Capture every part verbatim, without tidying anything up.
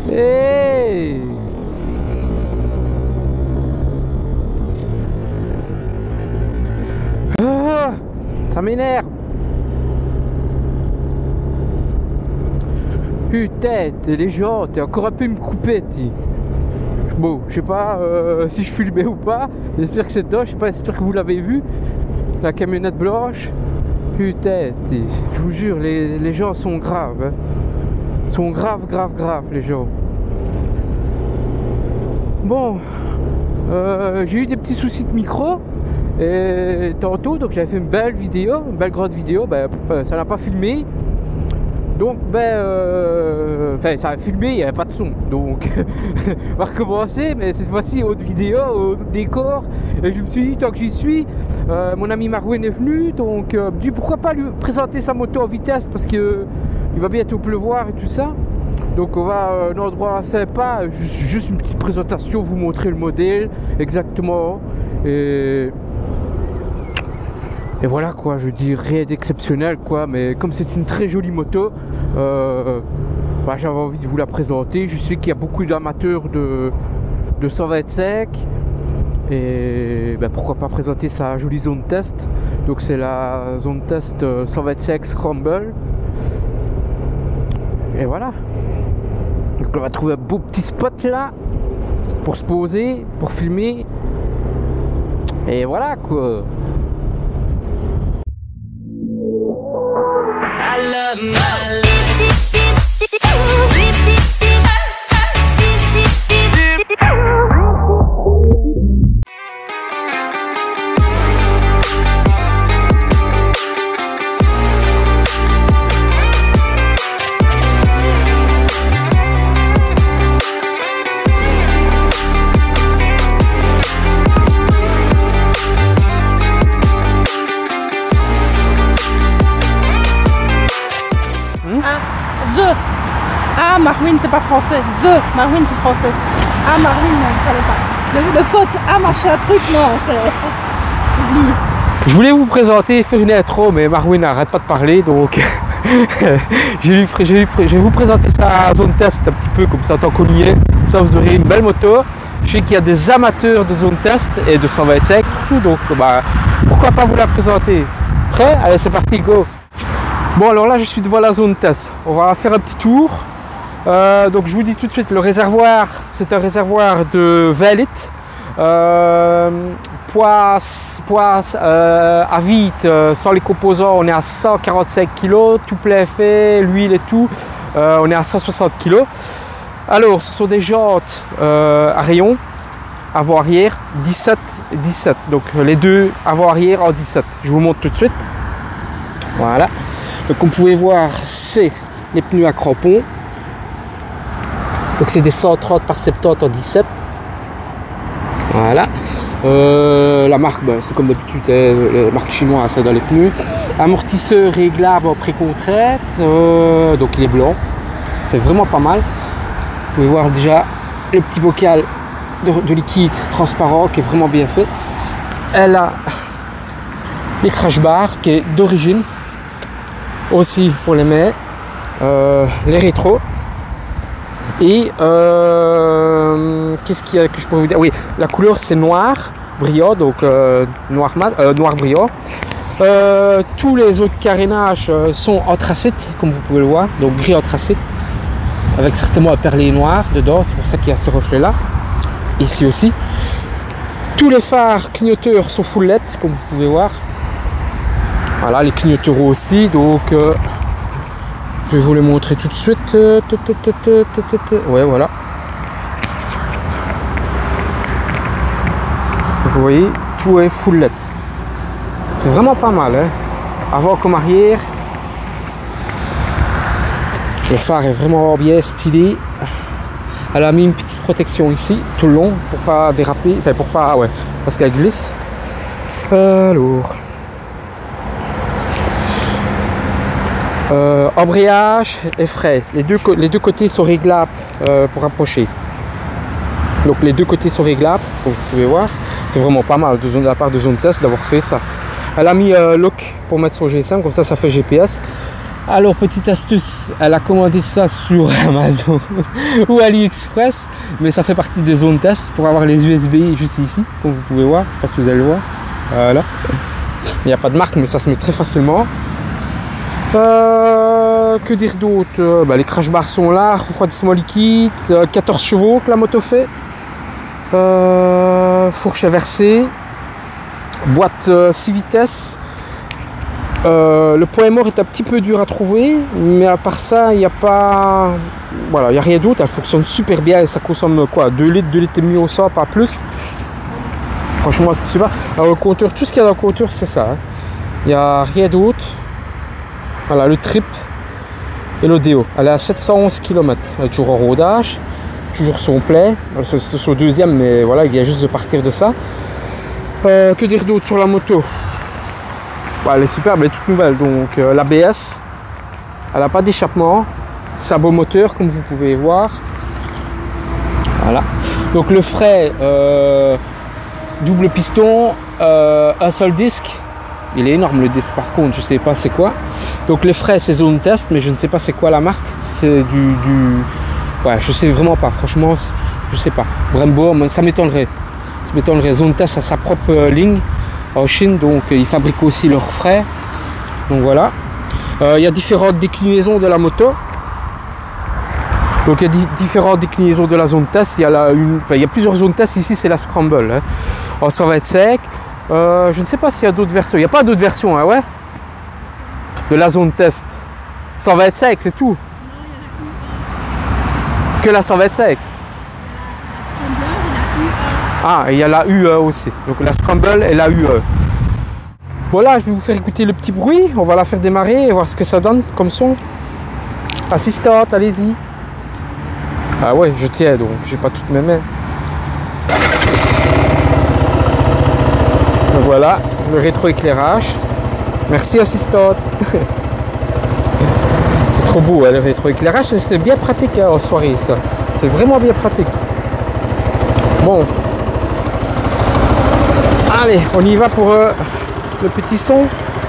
Hey, ah, ça m'énerve. Putain, les gens, t'es encore un peu me couper, t'es. Bon, je sais pas euh, si je filmais ou pas. J'espère que c'est dedans, je sais pas, j'espère que vous l'avez vu. La camionnette blanche. Putain, t'es. Je vous jure, les, les gens sont graves. Hein. Sont graves, graves, graves, les gens. Bon, euh, j'ai eu des petits soucis de micro. Et tantôt, donc j'avais fait une belle vidéo, une belle grande vidéo. Ben, ça n'a pas filmé. Donc, ben, euh, enfin, ça a filmé, il n'y avait pas de son. Donc, on va recommencer, mais cette fois-ci, autre vidéo, autre décor. Et je me suis dit, tant que j'y suis, euh, mon ami Marwin est venu. Donc, euh, dit pourquoi pas lui présenter sa moto en vitesse, parce que euh, il va bientôt pleuvoir et tout ça. Donc, on va à un endroit sympa, juste, juste une petite présentation, vous montrer le modèle exactement. Et. Et voilà quoi, je dis rien d'exceptionnel quoi, mais comme c'est une très jolie moto, euh, bah, j'avais envie de vous la présenter. Je sais qu'il y a beaucoup d'amateurs de, de cent vingt-cinq et bah, pourquoi pas présenter sa jolie zone test. Donc c'est la zone test cent vingt-cinq Scramble. Et voilà. Donc on va trouver un beau petit spot là pour se poser, pour filmer. Et voilà quoi. I love my life. Ah, Marwin, c'est pas français. Deux, Marwin, c'est français. Ah, Marwin, non, ça va pas. Le, le pote, ah, machin, truc, non, c'est. Oublie. Je voulais vous présenter, faire une intro, mais Marwin n'arrête pas de parler, donc je, lui, je, lui, je vais vous présenter sa zone test un petit peu, comme ça, tant qu'on y est. Comme ça, vous aurez une belle moto. Je sais qu'il y a des amateurs de zone test et de cent vingt-cinq surtout, donc bah, pourquoi pas vous la présenter. Prêt? Allez, c'est parti, go! Bon, alors là, je suis devant la zone test. On va faire un petit tour. Euh, donc je vous dis tout de suite, le réservoir, c'est un réservoir de vingt litres, euh, poids, poids euh, à vide, euh, sans les composants, on est à cent quarante-cinq kilos, tout plein fait, l'huile et tout, euh, on est à cent soixante kilos. Alors ce sont des jantes euh, à rayon, avant-arrière, dix-sept dix-sept, donc les deux avant-arrière en dix-sept, je vous montre tout de suite. Voilà, donc comme vous pouvez voir, c'est les pneus à crampons. Donc c'est des cent trente par soixante-dix en dix-sept. Voilà. Euh, la marque, ben, c'est comme d'habitude, hein, la marque chinoise, c'est dans les pneus. Amortisseur réglable en pré-contrainte. Euh, donc il est blanc. C'est vraiment pas mal. Vous pouvez voir déjà le petit bocal de, de liquide transparent qui est vraiment bien fait. Elle a les crash bars qui est d'origine. Aussi pour les mains. Euh, les rétros. Et euh, qu'est-ce qu'il y a que je pourrais vous dire? Oui, la couleur c'est noir brillant, donc euh, noir mat, euh, noir brillant. Euh, tous les autres carénages sont anthracite, comme vous pouvez le voir, donc gris anthracite, avec certainement un perlé noir dedans. C'est pour ça qu'il y a ce reflet là. Ici aussi. Tous les phares clignoteurs sont full L E D, comme vous pouvez voir. Voilà, les clignoteurs aussi, donc. Euh, Je vais vous les montrer tout de suite. Ouais, voilà. Donc, vous voyez, tout est full L E D. C'est vraiment pas mal, hein. Avant comme arrière. Le phare est vraiment bien stylé. Elle a mis une petite protection ici, tout le long, pour pas déraper. Enfin, pour pas. Ouais, parce qu'elle glisse. Alors. Euh, embrayage et frein, les deux, les deux côtés sont réglables euh, pour approcher. Donc les deux côtés sont réglables, comme vous pouvez voir. C'est vraiment pas mal de, zone, de la part de zone test d'avoir fait ça. Elle a mis euh, lock pour mettre son G S M, comme ça ça fait G P S. Alors, petite astuce, elle a commandé ça sur Amazon ou AliExpress, mais ça fait partie des zones test pour avoir les U S B juste ici, comme vous pouvez voir. Je ne sais pas si vous allez le voir. Voilà. Il n'y a pas de marque, mais ça se met très facilement. Euh, que dire d'autre? euh, bah, Les crash bars sont là, refroidissement liquide, euh, quatorze chevaux que la moto fait. Euh, fourche inversée, boîte euh, six vitesses. Euh, le point mort est un petit peu dur à trouver, mais à part ça, il n'y a pas, voilà, il n'y a rien d'autre. Elle fonctionne super bien et ça consomme quoi, deux litres, deux litres et demi au cent, pas plus. Franchement, c'est super. Alors, le compteur, tout ce qu'il y a dans le compteur, c'est ça. Hein. Il n'y a rien d'autre. Voilà, le trip et le déo. Elle est à sept cent onze kilomètres. Elle est toujours en rodage, toujours son plein. C'est son deuxième, mais voilà, il vient juste de partir de ça. Euh, que dire d'autre sur la moto? Bah, elle est superbe, elle est toute nouvelle. Donc euh, l'A B S, elle n'a pas d'échappement, sabot moteur comme vous pouvez voir. Voilà. Donc le frais, euh, double piston, euh, un seul disque. Il est énorme le disque par contre, je ne sais pas c'est quoi. Donc les frais c'est zone test, mais je ne sais pas c'est quoi la marque. C'est du, du... Ouais, je sais vraiment pas, franchement, je sais pas. Brembo, ça m'étonnerait. Ça m'étonnerait. Zone test a sa propre euh, ligne en Chine, donc ils fabriquent aussi leurs frais. Donc voilà. Euh, il y a différentes déclinaisons de la moto. Donc il y a différentes déclinaisons de la zone test. Il y a, la, une, enfin, il y a plusieurs zones test. Ici c'est la Scramble. Hein. En cent vingt-cinq. Euh, je ne sais pas s'il y a d'autres versions. Il n'y a pas d'autres versions, hein, ouais. De la zone test. cent vingt-cinq, c'est tout. Que la cent vingt-cinq. Ah, et il y a la U E aussi. Donc la Scramble et la U E. Voilà, je vais vous faire écouter le petit bruit. On va la faire démarrer et voir ce que ça donne comme son. Assistante, allez-y. Ah ouais, je tiens donc, j'ai pas toutes mes mains. Donc voilà, le rétroéclairage. Merci assistante. C'est trop beau hein, le rétroéclairage, c'est bien pratique hein, en soirée ça. C'est vraiment bien pratique. Bon. Allez, on y va pour euh, le petit son.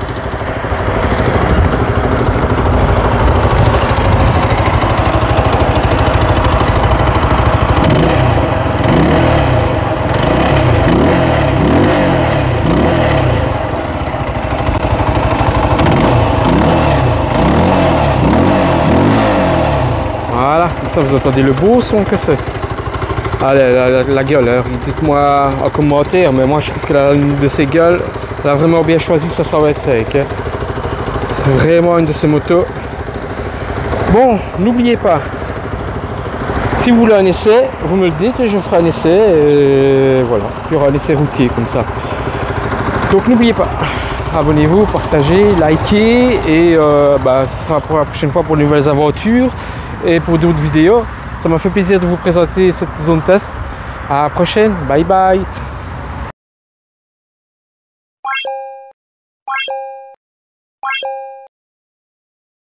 Voilà, comme ça vous entendez le beau son que c'est. Allez, la, la, la gueule, hein. Dites-moi en commentaire, mais moi je trouve que la, une de ces gueules, elle a vraiment bien choisi sa cent vingt-cinq. Hein. C'est vraiment une de ces motos. Bon, n'oubliez pas, si vous voulez un essai, vous me le dites et je ferai un essai. Et voilà, il y aura un essai routier comme ça. Donc n'oubliez pas, abonnez-vous, partagez, likez et euh, bah, ce sera pour la prochaine fois pour de nouvelles aventures et pour d'autres vidéos. Ça m'a fait plaisir de vous présenter cette zone test. À la prochaine, bye bye.